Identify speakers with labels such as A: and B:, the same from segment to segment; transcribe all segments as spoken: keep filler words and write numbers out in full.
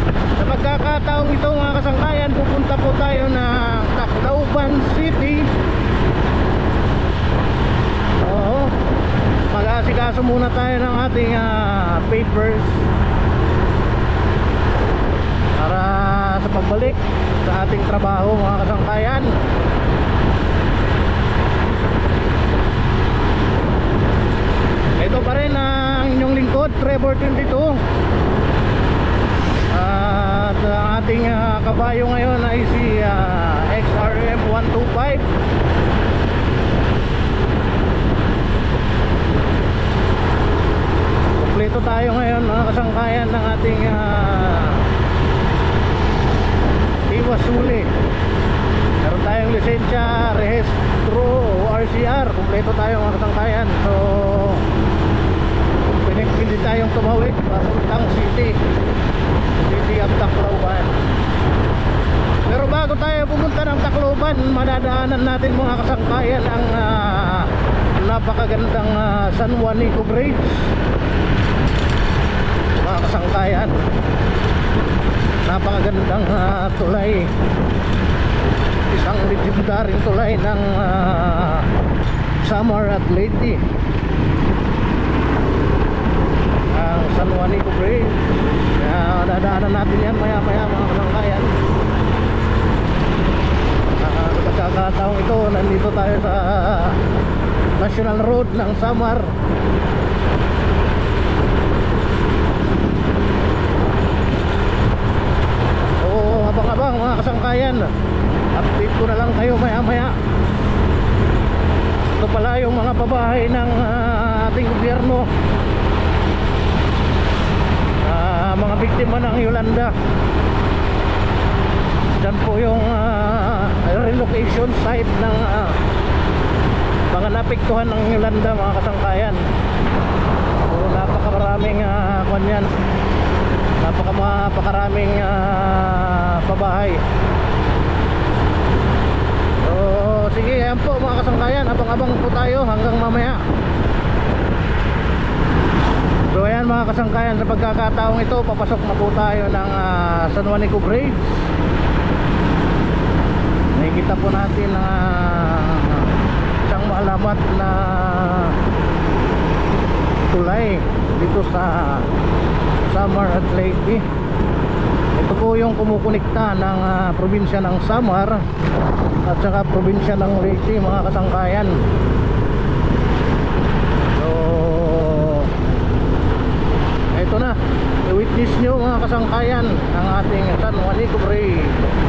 A: Sa pagkakataong ito mga kasangkayan, pupunta po tayo ng Tacloban City. Oo, mag-aasikaso muna tayo ng ating uh, papers para sa pagbalik sa ating trabaho mga kasangkayan. Ito pa rin ang inyong lingkod, Trevor twenty-two. At ang ating uh, kabayo ngayon ay si uh, X R M one twenty-five. Kompleto tayo ngayon mga kasangkayan ng ating uh, iwasuli. Meron tayong lisensya, rehistro, R C R. Kompleto tayo mga kasangkayan. So hindi tayong tumawid papuntang city City of Tacloban. Pero bago tayo pumunta ng Tacloban, madadaanan natin mga kasangkayan ang uh, napakagandang uh, San Juanico Bridge mga kasangkayan. Napakagandang uh, tulay, isang legendaryong tulay ng uh, Samar at Leyte, ang San Juanico Bridge. Kaya dadaanan natin yan maya maya mga kasangkayan. uh, Sa pagkakataong ito, nandito tayo sa National Road ng Samar. So abang-abang mga kasangkayan, update ko na lang kayo maya maya. Ito pala yung mga pabahay ng uh, ating gobyerno, mga biktima ng Yolanda. Diyan po yung uh, relocation site ng uh, mga napiktuhan ng Yolanda mga kasangkayan. So napakaraming uh, kanyan, napakaraming uh, pabahay. So sige, yan po mga kasangkayan, abang-abang po tayo hanggang mamaya. So ayan mga kasangkayan, sa pagkakataong ito, papasok na po tayo ng uh, San Juanico Bridge. Nakikita po natin na uh, isang maalamat na tulay dito sa Samar at Leyte. Ito po yung kumukonekta ng uh, probinsya ng Samar at saka probinsya ng Leyte mga kasangkayan. Ito na, i-witness nyo mga kasangkayan ang ating San Juanico Bridge.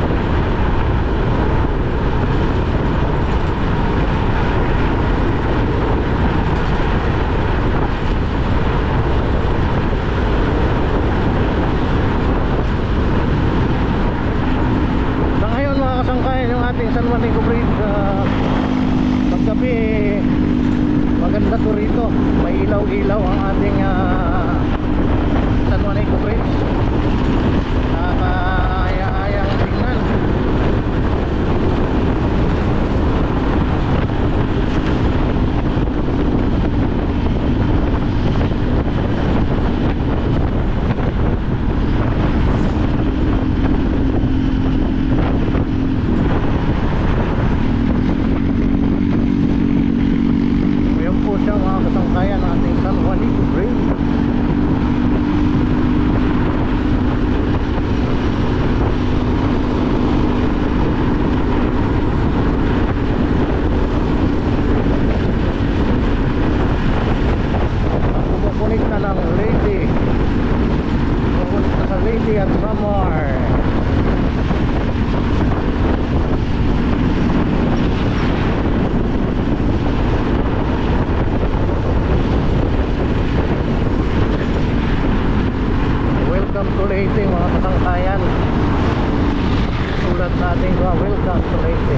A: Sa ngayon mga kasangkayan, yung ating San Juanico Bridge, uh, paggabi maganda to rito, may ilaw-ilaw ang ating uh, San Juanico Bridge. Nakakaaya-ayang tingnan. Ayan po siya mga kasangkayan, ating San Juanico Bridge. At Samar. Welcome to Leyte mga kasangkayan. Sulat natin ko, welcome to Leyte.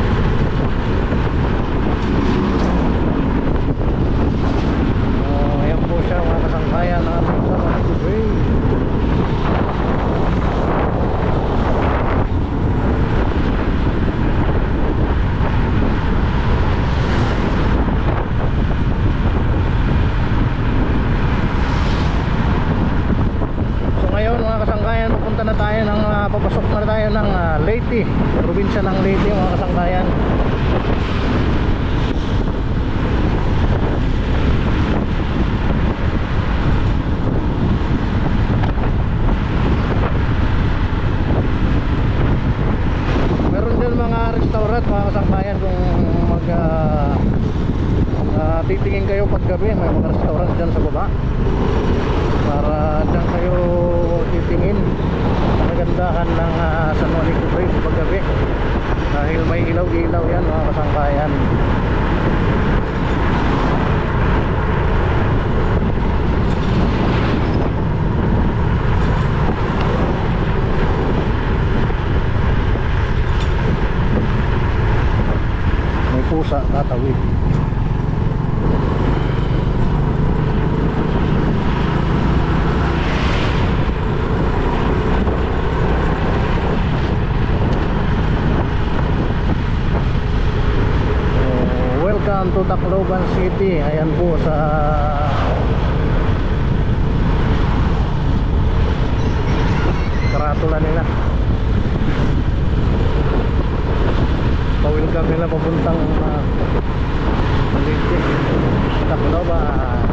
A: Oh, ayan po siya mga kasangkayan natin sa Juanico Bridge. pupunta na tayo ng uh, papasok na tayo ng uh, Leyte, probinsya ng Leyte mga kasangkayan. Meron din mga restaurant mga kasangkayan kung mag uh, uh, titingin kayo paggabi, may mga restaurant dyan sa baba para dyan kayo titingin sa kagandahan ng uh, San Juanico Bridge paggabi dahil may ilaw-ilaw yan mga kasangkayan. May pusa tatawid. To Tacloban City, ayan po sa karatula nila, pa-welcome nila papuntang uh, Leyte, Tacloban.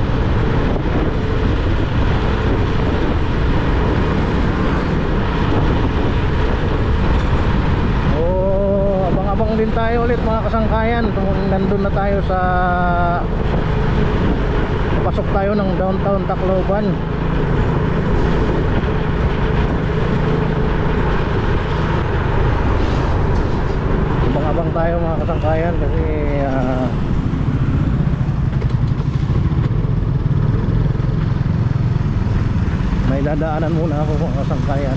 A: Abang din tayo ulit mga kasangkayan kung nandun na tayo sa pasok tayo ng downtown Tacloban. Abang-abang tayo mga kasangkayan kasi uh, may dadaanan muna ako mga kasangkayan.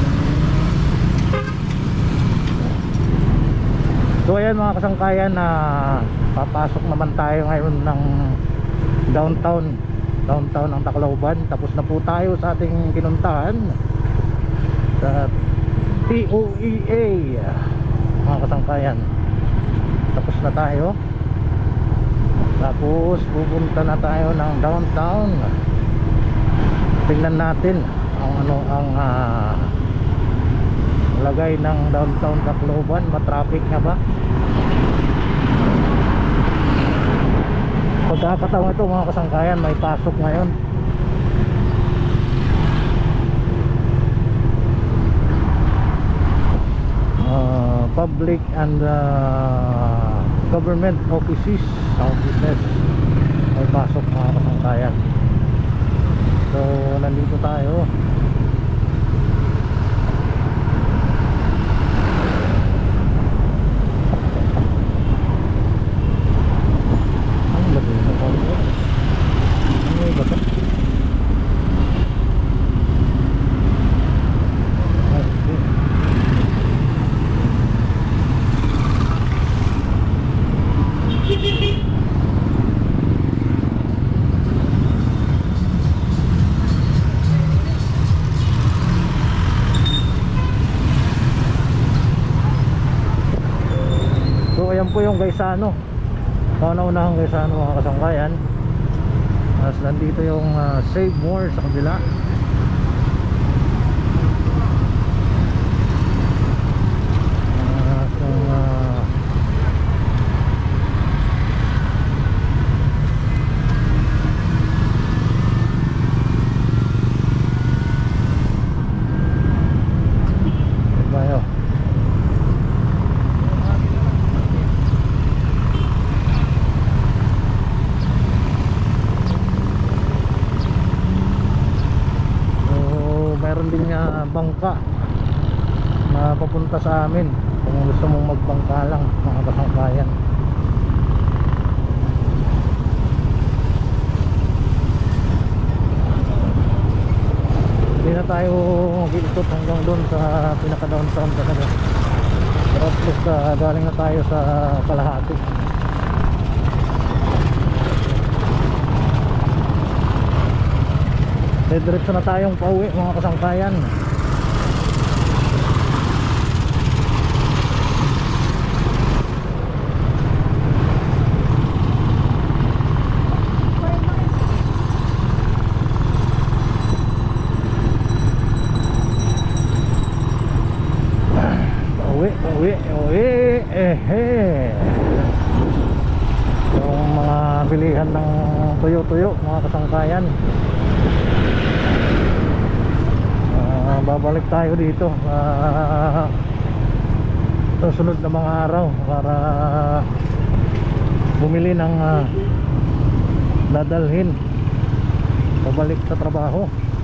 A: So ayan mga kasangkayan, na uh, papasok naman tayo ngayon ng downtown downtown ng Tacloban. Tapos na po tayo sa ating pinuntahan sa T O E A mga kasangkayan. Tapos na tayo, tapos pupunta na tayo ng downtown. Tingnan natin ang ano ang uh, lagay ng downtown Tacloban. Matraffic na ba? Pagkakataon ito mga kasangkayan, may pasok ngayon. uh, Public and uh, government offices offices may pasok mga kasangkayan. So nandito tayo. Ayan po yung Gaisano, kauna-unahang Gaisano mga kasangkayan. Tapos nandito yung uh, Save More sa kabila. uh, so, uh, bayo. Meron din nga bangka na papunta sa amin kung gusto mong magbangka lang mga kasangkayan. Hindi na tayo mag-iikot hanggang doon sa pinaka-downtown talaga. Pero at least uh, galing na tayo sa kalahati. Diretso na tayong pauwi mga kasangkayan. Uwi, uwi, eh, yung mga bilihan ng tuyo-tuyo, mga kasangkayan. Uh, babalik tayo dito uh, susunod na mga araw para bumili ng uh, dadalhin pabalik sa trabaho.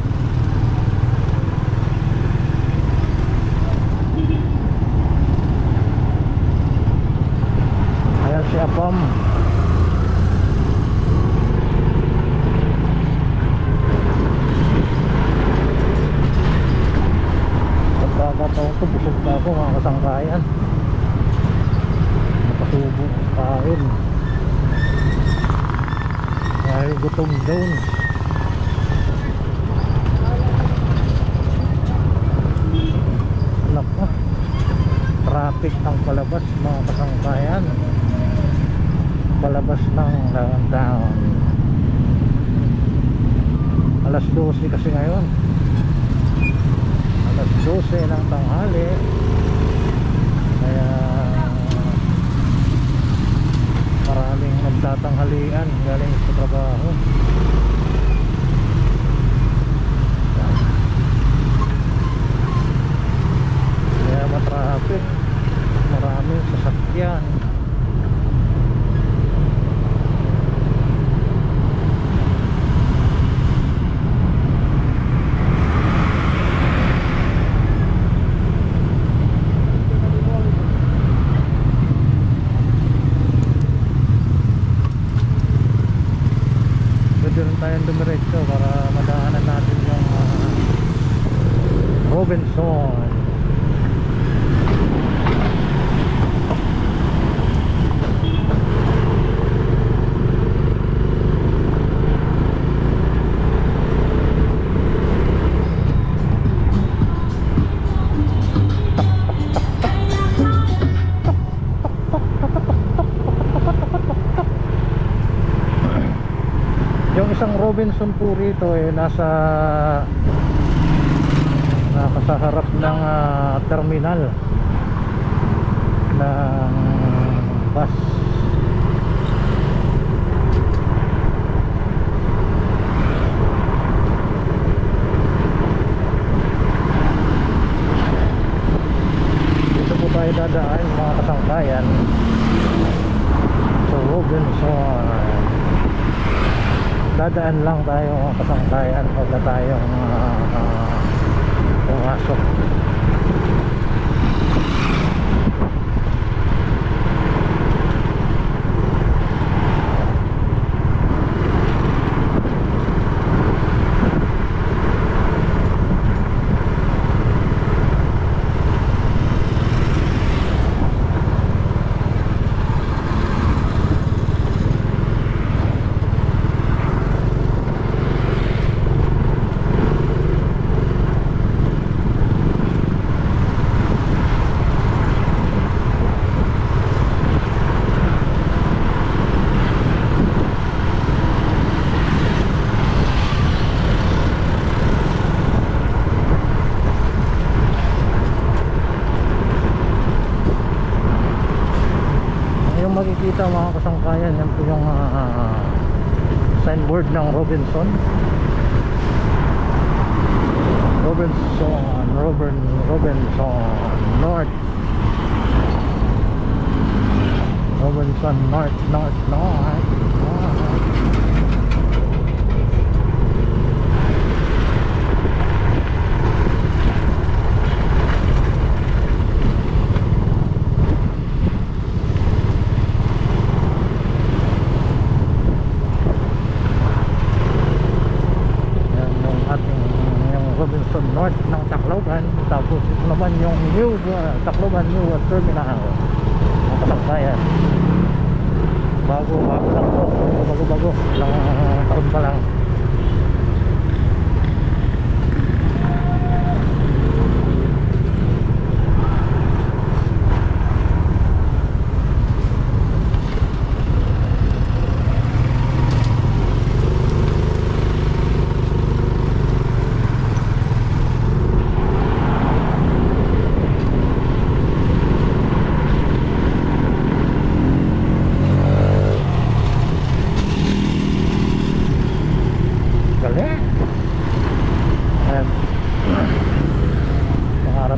A: Ayan si Apam. Pagkakataon ko, busog na ako mga kasangkayan. Nakasubo kain dahil gutom doon. Nako, traffic ang palabas mga kasangkayan, palabas ng downtown. Alas dose kasi ngayon, alas dose ng tanghali, kaya maraming nagtatanghalian galing sa trabaho. Kaya matraffic, maraming sasakyan. Doon tayo dumiretso para madaanan natin yung uh, Robinson. Isang Robinson po rito eh nasa nasa harap ng uh, terminal ng bus. Dito po tayo dadaan mga kasangkayan sa Robinson. Dadaan lang tayo mga kasangkayan pag na tayong uh, uh, pumasok. Makikita mga kasangkayan, yan po yung uh, signboard ng Robinson. Robinson, Robin, Robinson North, Robinson North, North, North, North. Robinson North ng Tacloban. Tapos ito naman yung new uh, Tacloban new uh, terminal ng kasangkayan. Bago bago lang po, bago bago lang uh, taon pa lang.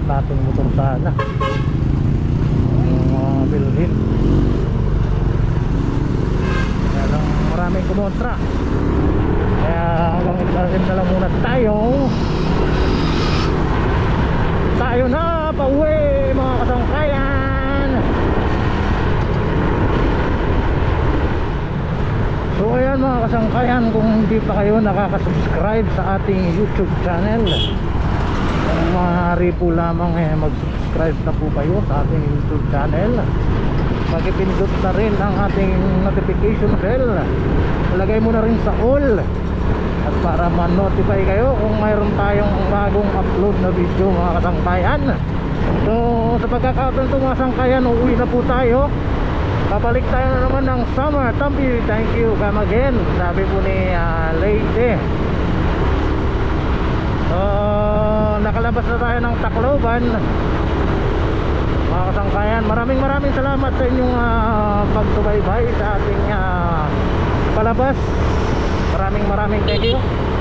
A: nating motor sana yung mga bilhin. Kaya lang maraming kumontra, kaya hanggang ilalim na lang muna tayo. Tayo na pauwi mga kasangkayan. So ayan mga kasangkayan, kung hindi pa kayo nakaka-subscribe sa ating YouTube channel, kung maaari po lamang eh, mag-subscribe na po kayo sa ating YouTube channel. Pag-ipindot na rin ang ating notification bell, ilagay mo na rin sa all, at para ma-notify kayo kung mayroon tayong bagong upload na video mga kasangkayan. So sa pagkakataon ito mga kasangkayan, uuwi na po tayo. Babalik tayo na naman ng summer. Tampi, thank you, come again, sabi po ni uh, Lady. So nakalabas na tayo ng Tacloban mga kasangkayan. Maraming maraming salamat sa inyong uh, pagsubaybay sa ating uh, palabas. Maraming maraming thank you.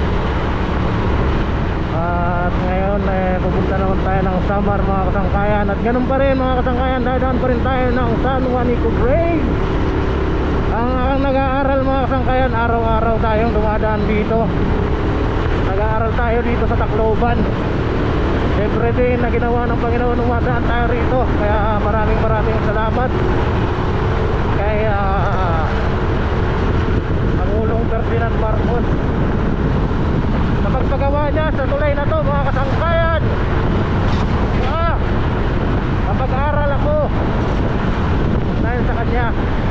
A: At ngayon eh, pupunta naman tayo ng summer mga kasangkayan. At ganun pa rin mga kasangkayan, dadaan pa rin tayo ng San Juanico Grave. Ang, ang nag-aaral mga kasangkayan, araw-araw tayong dumadaan dito. Nag-aaral tayo dito sa Tacloban. Every day na ginawa ng Panginoon, dumadaan tayo rito. Kaya maraming maraming salamat kaya uh, Pangulong Ferdinand Marcos sa pagpagawa niya sa tulay na to mga kasangkayan. Ah, napag-aral ako dahil sa kanya.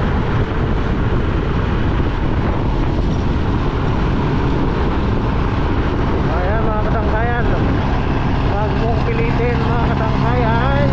A: Ayan mga kasangkayan, huwag mong pilitin mga kasangkayan.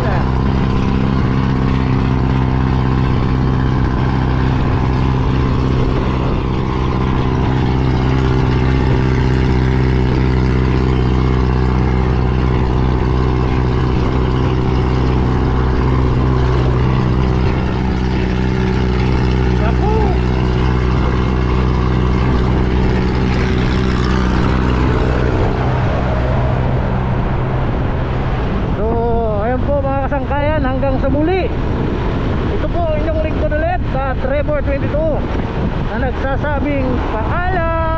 A: Hanggang sa muli, ito po inyong lingkod ulit sa Trevor twenty-two na nagsasabing paalam.